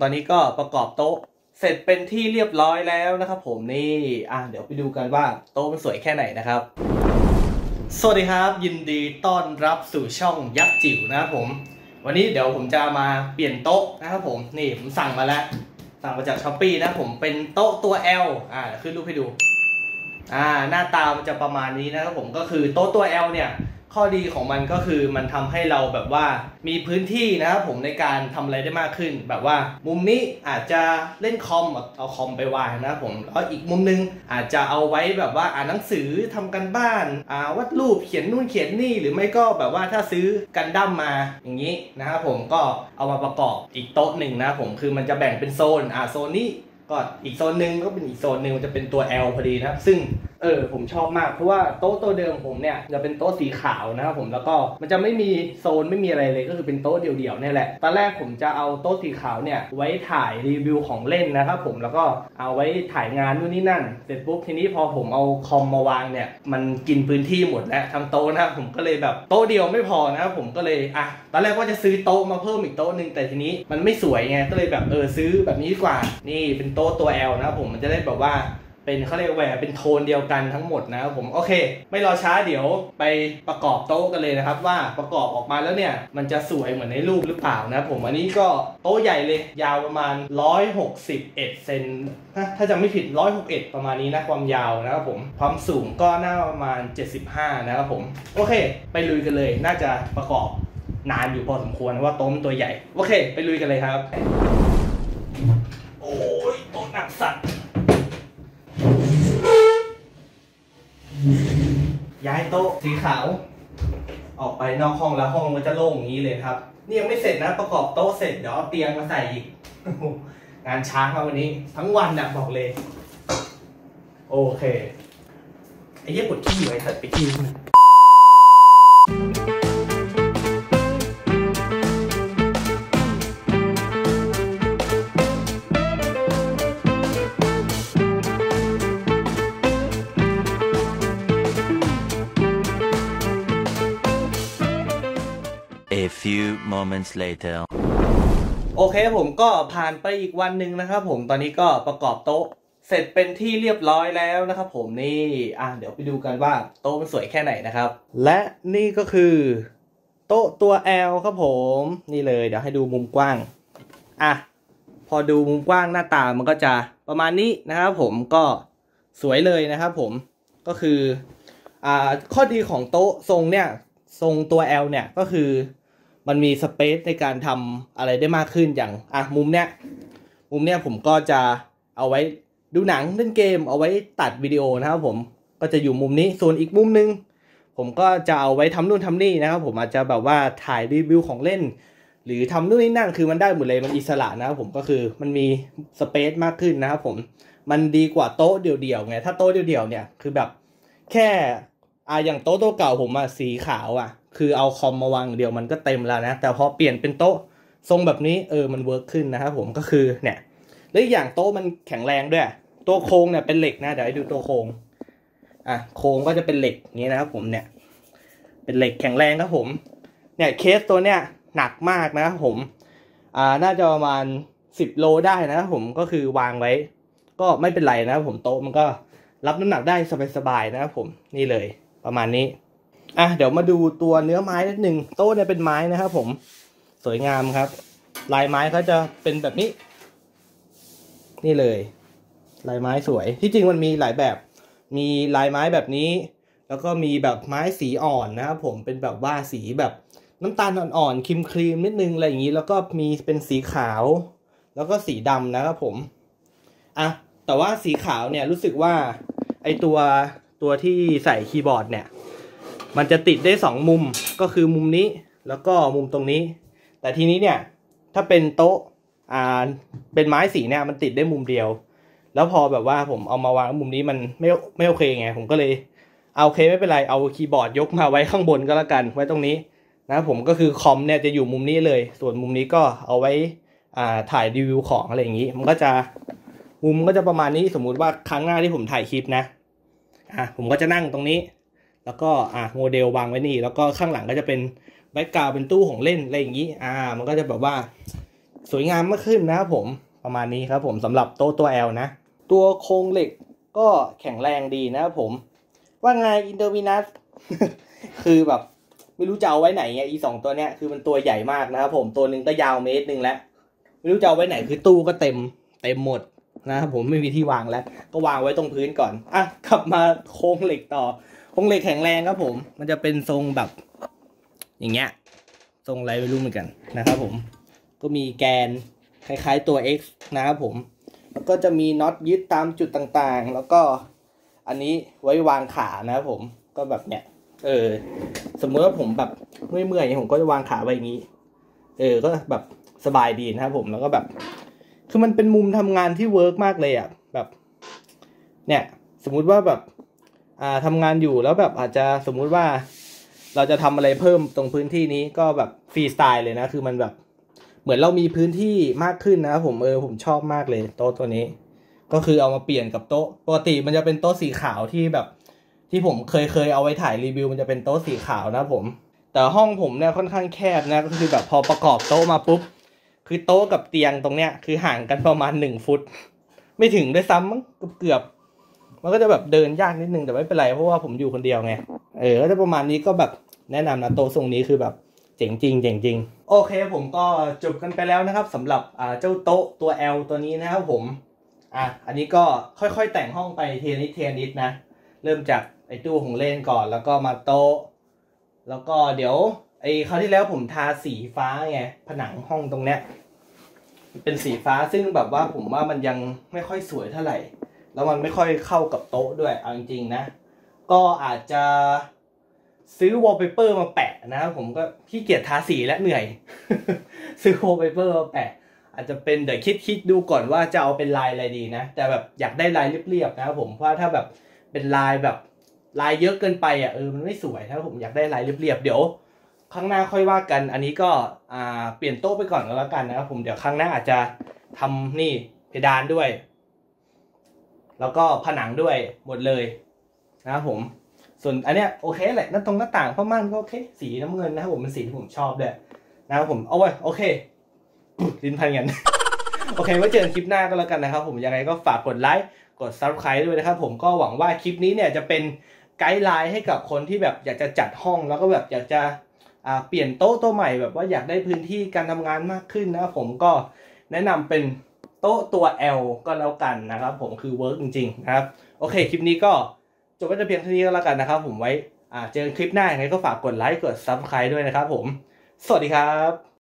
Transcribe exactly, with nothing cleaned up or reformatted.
ตอนนี้ก็ประกอบโต๊ะเสร็จเป็นที่เรียบร้อยแล้วนะครับผมนี่อ่ะเดี๋ยวไปดูกันว่าโต๊ะมันสวยแค่ไหนนะครับสวัสดีครับยินดีต้อนรับสู่ช่องยักษ์จิ๋วนะครับผมวันนี้เดี๋ยวผมจะมาเปลี่ยนโต๊ะนะครับผมนี่ผมสั่งมาแล้วสั่งมาจากช้อปปี้นะผมเป็นโต๊ะตัว L อ่าขึ้นรูปให้ดูอ่าหน้าตามันจะประมาณนี้นะครับผมก็คือโต๊ะตัว L เนี่ยข้อดีของมันก็คือมันทำให้เราแบบว่ามีพื้นที่นะครับผมในการทำอะไรได้มากขึ้นแบบว่ามุมนี้อาจจะเล่นคอมเอาคอมไปวางนะครับผมแล้วอีกมุมนึงอาจจะเอาไว้แบบว่าอ่านหนังสือทำกันบ้านอ่าวาดรูปเขียนนู่นเขียนนี่หรือไม่ก็แบบว่าถ้าซื้อกันดั้มมาอย่างนี้นะครับผมก็เอามาประกอบอีกโต๊ะหนึ่งนะครับผมคือมันจะแบ่งเป็นโซนอ่าโซนนี้ก็อีกโซนหนึ่งก็เป็นอีกโซนหนึ่งมันจะเป็นตัว L พอดีนะครับซึ่งเออผมชอบมากเพราะว่าโต๊ะตัวเดิมผมเนี่ยจะเป็นโต๊ะสีขาวนะครับผมแล้วก็มันจะไม่มีโซนไม่มีอะไรเลยก็คือเป็นโต๊ะเดี่ยวๆนี่แหละตอนแรกผมจะเอาโต๊ะสีขาวเนี่ยไว้ถ่ายรีวิวของเล่นนะครับผมแล้วก็เอาไว้ถ่ายงานนู่นนี่นั่นเสร็จปุ๊บทีนี้พอผมเอาคอมมาวางเนี่ยมันกินพื้นที่หมดแล้วทั้งโต๊ะนะครับผมก็เลยแบบโต๊ะเดียวไม่พอนะครับผมก็เลยอ่ะตอนแรกว่าจะซื้อโต๊ะมาเพิ่มอีกโต๊ะหนึ่งแต่ทีนี้มันไม่สวยไงก็เลยแบบเออซื้อแบบนี้ดีกว่านี่เป็นโต๊ะตัว L นะครับผมมันจะได้แบบว่าเป็นเขาเรียกว่าเป็นโทนเดียวกันทั้งหมดนะครับผมโอเคไม่รอช้าเดี๋ยวไปประกอบโต๊ะกันเลยนะครับว่าประกอบออกมาแล้วเนี่ยมันจะสวยเหมือนในรูปหรือเปล่านะครับผมอันนี้ก็โต๊ะใหญ่เลยยาวประมาณหนึ่งร้อยหกสิบเอ็ดเซนถ้าจำไม่ผิดหนึ่งร้อยหกสิบเอ็ดประมาณนี้นะความยาวนะครับผมความสูงก็น่าประมาณเจ็ดสิบห้านะครับผมโอเคไปลุยกันเลยน่าจะประกอบนานอยู่พอสมควรว่าโต๊ะมันตัวใหญ่โอเคไปลุยกันเลยครับโอ้ยโต๊ะหนักสัตว์ย้ายโต๊ะสีขาวออกไปนอกห้องแล้วห้องมันจะโล่งอย่างนี้เลยครับนี่ยังไม่เสร็จนะประกอบโต๊ะเสร็จเดี๋ยวเอาเตียงมาใส่อีกงานช้างมาวันนี้ทั้งวันนะบอกเลยโอเคไอ้เหี้ยปวดขี้ไว้ถัดไปขี้ A few moments later โอเคผมก็ผ่านไปอีกวันหนึ่งนะครับผมตอนนี้ก็ประกอบโต๊ะเสร็จเป็นที่เรียบร้อยแล้วนะครับผมนี่อ่ะเดี๋ยวไปดูกันว่าโต๊ะมันสวยแค่ไหนนะครับและนี่ก็คือโต๊ะตัว L ครับผมนี่เลยเดี๋ยวให้ดูมุมกว้างอ่ะพอดูมุมกว้างหน้าตามันก็จะประมาณนี้นะครับผมก็สวยเลยนะครับผมก็คืออ่าข้อดีของโต๊ะทรงเนี่ยทรงตัว L เนี่ยก็คือมันมีสเปซในการทำอะไรได้มากขึ้นอย่างอ่ะมุมเนี้ยมุมเนี้ยผมก็จะเอาไว้ดูหนังเล่นเกมเอาไว้ตัดวิดีโอนะครับผมก็จะอยู่มุมนี้ส่วนอีกมุมนึงผมก็จะเอาไว้ทำนู่นทำนี่นะครับผมอาจจะแบบว่าถ่ายรีวิวของเล่นหรือทำนู่นนี่นั่นคือมันได้หมดเลยมันอิสระนะครับผมก็คือมันมีสเปซมากขึ้นนะครับผมมันดีกว่าโต๊ะเดี่ยวๆไงถ้าโต๊ะเดี่ยวๆเนี่ยคือแบบแค่อ่ะอย่างโต๊ะโต๊ะเก่าผมอ่ะสีขาวอ่ะคือเอาคอมมาวางเดียวมันก็เต็มแล้วนะแต่พอเปลี่ยนเป็นโต๊ะทรงแบบนี้เออมันเวิร์กขึ้นนะครับผมก็คือเนี่ยและอีกอย่างโต๊ะมันแข็งแรงด้วยตัวโครงเนี่ยเป็นเหล็กนะเดี๋ยวให้ดูตัวโครงอ่ะโครงก็จะเป็นเหล็กอย่างนี้นะครับผมเนี่ยเป็นเหล็กแข็งแรงครับผมเนี่ยเคสตัวเนี้ยหนักมากนะครับผมอ่าน่าจะประมาณสิบโลได้นะครับผมก็คือวางไว้ก็ไม่เป็นไรนะครับผมโต๊ะมันก็รับน้ำหนักได้สบายๆนะครับผมนี่เลยประมาณนี้อ่ะเดี๋ยวมาดูตัวเนื้อไม้นิดนึงโต๊ะเนี่ยเป็นไม้นะครับผมสวยงามครับลายไม้เขาจะเป็นแบบนี้นี่เลยลายไม้สวยที่จริงมันมีหลายแบบมีลายไม้แบบนี้แล้วก็มีแบบไม้สีอ่อนนะครับผมเป็นแบบว่าสีแบบน้ำตาลอ่อนๆครีมครีมนิดนึงอะไรอย่างนี้แล้วก็มีเป็นสีขาวแล้วก็สีดำนะครับผมอ่ะแต่ว่าสีขาวเนี่ยรู้สึกว่าไอตัวตัวที่ใส่คีย์บอร์ดเนี่ยมันจะติดได้สองมุมก็คือมุมนี้แล้วก็มุมตรงนี้แต่ทีนี้เนี่ยถ้าเป็นโต๊ะอ่าเป็นไม้สีเนี่ยมันติดได้มุมเดียวแล้วพอแบบว่าผมเอามาวางมุมนี้มันไม่ไม่โอเคไงผมก็เลยเอาโอเคไม่เป็นไรเอาคีย์บอร์ดยกมาไว้ข้างบนก็แล้วกันไว้ตรงนี้นะผมก็คือคอมเนี่ยจะอยู่มุมนี้เลยส่วนมุมนี้ก็เอาไว้อ่าถ่ายรีวิวของอะไรอย่างนี้มันก็จะมุมก็จะประมาณนี้สมมุติว่าครั้งหน้าที่ผมถ่ายคลิปนะอ่ะผมก็จะนั่งตรงนี้แล้วก็อ่ะโมเดลวางไว้นี่แล้วก็ข้างหลังก็จะเป็นแบ็คกราวด์เป็นตู้ของเล่นอะไรอย่างนี้อ่ามันก็จะแบบว่าสวยงามมากขึ้นนะครับผมประมาณนี้ครับผมสำหรับโต๊ะตัว L นะตัวโครงเหล็กก็แข็งแรงดีนะครับผมว่าไงอินเตอร์วินัส คือแบบไม่รู้จะเอาไว้ไหนไงอีสองตัวเนี้ยคือมันตัวใหญ่มากนะครับผมตัวหนึ่งก็ยาวเมตรหนึ่งแล้วไม่รู้จะเอาไว้ไหนคือตู้ก็เต็มเต็มหมดนะครับผมไม่มีที่วางแล้วก็วางไว้ตรงพื้นก่อนอ่ะกลับมาโครงเหล็กต่อโครงเหล็กแข็งแรงครับผมมันจะเป็นทรงแบบอย่างเงี้ยทรงอะไรไม่รู้เหมือนกันนะครับผมก็มีแกนคล้ายๆตัว X นะครับผมแล้วก็จะมีน็อตยึดตามจุดต่างๆแล้วก็อันนี้ไว้วางขานะครับผมก็แบบเนี้ยเออสมมติว่าผมแบบเมื่อยๆผมก็จะวางขาไว้อย่างนี้เออก็แบบสบายดีนะครับผมแล้วก็แบบคือมันเป็นมุมทำงานที่เวิร์กมากเลยอ่ะแบบเนี่ยสมมุติว่าแบบอ่าทำงานอยู่แล้วแบบอาจจะสมมุติว่าเราจะทำอะไรเพิ่มตรงพื้นที่นี้ก็แบบฟรีสไตล์เลยนะคือมันแบบเหมือนเรามีพื้นที่มากขึ้นนะครับผมเออผมชอบมากเลยโต๊ะตัวนี้ก็คือเอามาเปลี่ยนกับโต๊ะปกติมันจะเป็นโต๊ะสีขาวที่แบบที่ผมเคยเคยเอาไว้ถ่ายรีวิวมันจะเป็นโต๊ะสีขาวนะผมแต่ห้องผมเนี่ยค่อนข้างแคบนะก็คือแบบพอประกอบโต๊ะมาปุ๊บคือโต๊ะกับเตียงตรงเนี้ยคือห่างกันประมาณหนึ่งฟุตไม่ถึงด้วยซ้ำมั้งเกือบมันก็จะแบบเดินยากนิดนึงแต่ไม่เป็นไรเพราะว่าผมอยู่คนเดียวไงเออก็จะประมาณนี้ก็แบบแนะนำนะโต๊ะทรงนี้คือแบบเจ๋งจริงเจ๋งจริงโอเคผมก็จบกันไปแล้วนะครับสำหรับอ่าเจ้าโต๊ะตัว L ตัวนี้นะครับผมอ่ะอันนี้ก็ค่อยๆแต่งห้องไปเทียนิดเทียนิดนะเริ่มจากไอ้ตู้ของเล่นก่อนแล้วก็มาโต๊ะแล้วก็เดี๋ยวไอ้คราวที่แล้วผมทาสีฟ้าไงผนังห้องตรงเนี้ยเป็นสีฟ้าซึ่งแบบว่าผมว่ามันยังไม่ค่อยสวยเท่าไหร่แล้วมันไม่ค่อยเข้ากับโต๊ะด้วยเอาจริงๆนะก็อาจจะซื้อวอลเปเปอร์มาแปะนะครับผมก็ขี้เกียจทาสีและเหนื่อย ซื้อวอลเปเปอร์มาแปะอาจจะเป็นเดี๋ยวคิดคิดดูก่อนว่าจะเอาเป็นลายอะไรดีนะแต่แบบอยากได้ลายเรียบๆนะครับผมเพราะถ้าแบบเป็นลายแบบลายเยอะเกินไปอ่ะเออมันไม่สวยถ้าผมอยากได้ลายเรียบๆเดี๋ยวครั้งหน้าค่อยว่ากันอันนี้ก็อ่าเปลี่ยนโต๊ะไปก่อนก็แล้วกันนะครับผมเดี๋ยวครั้งหน้าอาจจะทำนี่เพดานด้วยแล้วก็ผนังด้วยหมดเลยนะครับผมส่วนอันเนี้ยโอเคแหละหน้าตรงหน้าต่างผ้าม่านก็โอเคสีน้ำเงินนะครับผมเป็นสีที่ผมชอบด้วยนะครับผมเอาไว้โอเคลิ้นพันกัน โอเคไว้เจอกันคลิปหน้าก็แล้วกันนะครับผมยังไงก็ฝากกดไลค์กด ซับสไครบ์ ด้วยนะครับผมก็หวังว่าคลิปนี้เนี่ยจะเป็นไกด์ไลน์ให้กับคนที่แบบอยากจะจัดห้องแล้วก็แบบอยากจะอ่าเปลี่ยนโต๊ะตัวใหม่แบบว่าอยากได้พื้นที่การทำงานมากขึ้นนะครับผมก็แนะนำเป็นโต๊ะตัว L ก็แล้วกันนะครับผมคือเวิร์กจริงๆนะครับโอเคคลิปนี้ก็จบไว้แต่เพียงเท่านี้ก็แล้วกันนะครับผมไว้อ่าเจอกันคลิปหน้ายังไงก็ฝากกดไลค์กด ซับสไครบ์ ด้วยนะครับผมสวัสดีครับ